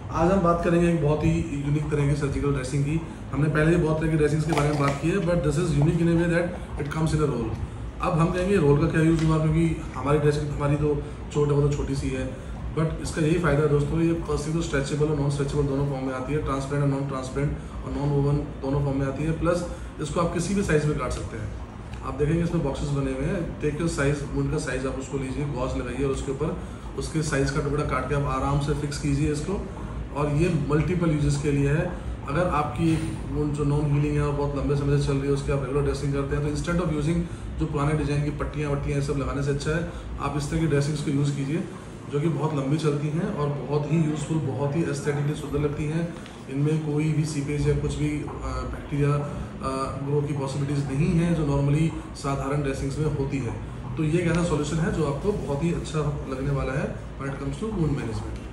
आज हम बात करेंगे एक बहुत ही यूनिक तरह की सर्जिकल ड्रेसिंग की। हमने पहले ही बहुत तरह की ड्रेसिंग्स के बारे में बात की है, but this is unique in a way that it comes in a roll. अब हम कहेंगे रोल का क्या यूज़ हुआ, क्योंकि हमारी ड्रेसिंग हमारी तो चोट है वो तो छोटी सी है, बट इसका यही फ़ायदा है दोस्तों, ये फर्स्टली तो स्ट्रेचेबल और नॉन स्ट्रेचेबल दोनों फॉर्म में आती है, ट्रांसपेरेंट और नॉन ट्रांसपेरेंट और नॉन वोवन दोनों फॉर्म में आती है। प्लस इसको आप किसी भी साइज़ में काट सकते हैं। आप देखेंगे इसमें बॉक्सेस बने हुए हैं, टेक योर साइज़, वुंड का साइज़ आप उसको लीजिए, गॉज लगाइए और उसके ऊपर उसके साइज़ का टुकड़ा काट के आप आराम से फिक्स कीजिए इसको। और ये मल्टीपल यूजेस के लिए है। अगर आपकी एक वुंड जो नॉन हीलिंग है और बहुत लंबे समय से चल रही है, उसकी आप रेगुलर ड्रेसिंग करते हैं, तो इंस्टेंट ऑफ यूजिंग जो पुराने डिजाइन की पट्टियाँ वट्टियाँ सब लगाने से अच्छा है आप इस तरह की ड्रेसिंग्स को यूज़ कीजिए, जो कि बहुत लंबी चलती हैं और बहुत ही यूज़फुल, बहुत ही एस्थेटिकली सुंदर लगती हैं। इनमें कोई भी सीपेज या कुछ भी बैक्टीरिया ग्रो की पॉसिबिलिटीज़ नहीं है जो नॉर्मली साधारण ड्रेसिंग्स में होती है। तो ये एक ऐसा सॉल्यूशन है जो आपको बहुत ही अच्छा लगने वाला है when it comes to wound management.